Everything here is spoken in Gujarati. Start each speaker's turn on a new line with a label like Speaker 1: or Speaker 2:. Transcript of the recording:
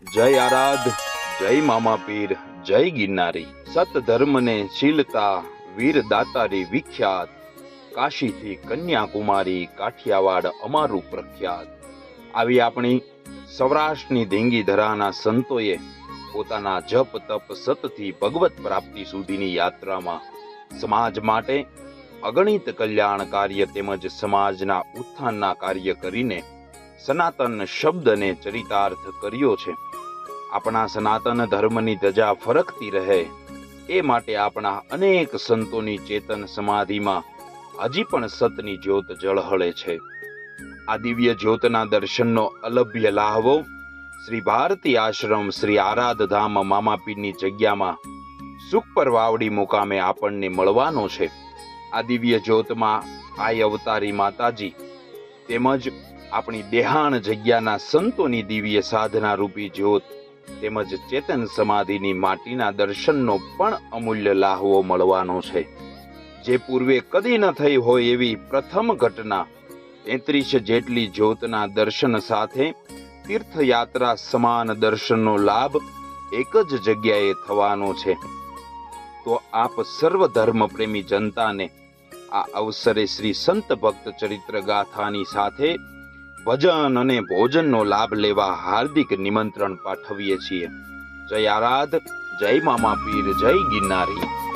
Speaker 1: जय आराध, जय मामा पीर, जय गिरनारी। सत धर्म ने शीलता वीर दातारी विख्यात। काशी थी कन्याकुमारी काठियावाड़ अमारू प्रख्यात। આવી આપણી સૌરાષ્ટ્રની ધીંગી ધરાના સંતોએ પોતાના જપ તપ સતથી ભગવત પ્રાપ્તિ સુધીની યાત્રામાં સમાજ માટે અગણિત કલ્યાણ કાર્ય તેમજ સમાજના ઉત્થાનના કાર્ય કરીને સનાતન શબ્દને ચરિતાર્થ કર્યો છે। આપણા સનાતન ધર્મની ધજા ફરકતી રહે એ માટે આપણા અનેક સંતોની ચેતન સમાધિમાં હજી પણ સતની જ્યોત ઝળહળે છે। આ દિવ્ય જ્યોતના દર્શનનો અલભ્ય લાહવો શ્રી ભારતી આશ્રમ શ્રી આરાધ ધામ મામાપીરની જગ્યામાં સુખપર વાવડી મુકામે આપણને મળવાનો છે। આ દિવ્ય જ્યોતમાં આય અવતારી માતાજી તેમજ આપણી દેહાણ જગ્યાના સંતોની દિવ્ય સાધના રૂપી જ્યોત તેમજ ચેતન સમાધિની માટીના દર્શનનો પણ અમૂલ્ય લાહવો મળવાનો છે। જે પૂર્વે કદી ન થઈ હોય એવી પ્રથમ ઘટના 33 જેટલી જ્યોતના દર્શન સાથે તીર્થયાત્રા સમાન દર્શનનો લાભ એક જ જગ્યાએ થવાનો છે। તો આપ સર્વ ધર્મ પ્રેમી જનતાને આ અવસરે શ્રી સંત ભક્ત ચરિત્ર ગાથાની સાથે ભજન અને ભોજનનો લાભ લેવા હાર્દિક નિમંત્રણ પાઠવીએ છીએ। જય આરાધ, જય મામા પીર, જય ગિરનારી।